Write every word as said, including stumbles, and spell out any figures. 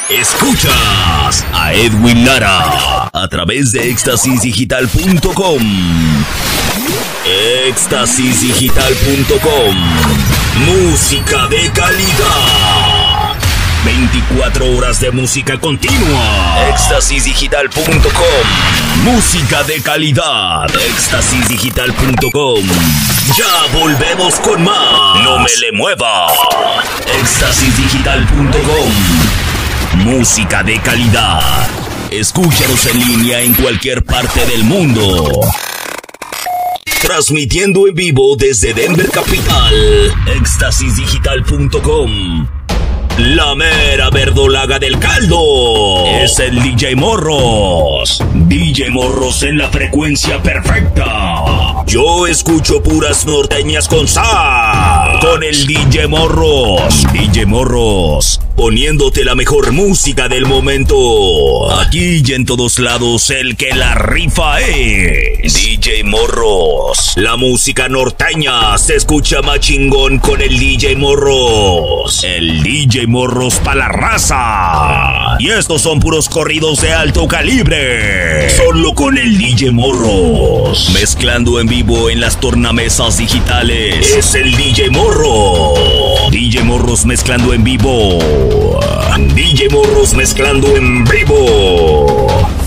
Escuchas a Edwin Lara a través de éxtasis digital punto com. éxtasis digital punto com. Música de calidad. veinticuatro horas de música continua. éxtasis digital punto com. Música de calidad. éxtasis digital punto com. Ya volvemos con más. No me le mueva. éxtasis digital punto com. Música de calidad. Escúchanos en línea en cualquier parte del mundo. Transmitiendo en vivo desde Denver Capital. éxtasis digital punto com. La mera verdolaga del caldo es el D J Morros. D J Morros en la frecuencia perfecta. Yo escucho puras norteñas con sal. Con el D J Morros. D J Morros, poniéndote la mejor música del momento. Aquí y en todos lados el que la rifa es D J Morros. La música norteña se escucha más chingón con el D J Morros. El D J Morros pa' la raza. Y estos son puros corridos de alto calibre. Solo con el D J Morros. Mezclando en vivo en las tornamesas digitales. Es el D J Morros. D J Morros mezclando en vivo. D J Morros mezclando en vivo.